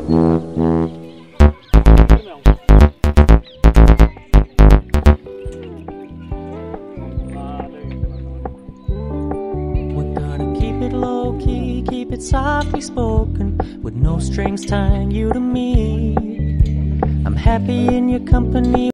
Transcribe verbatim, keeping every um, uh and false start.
Low-key, keep it softly spoken, with no strings tying you to me. I'm happy in your company.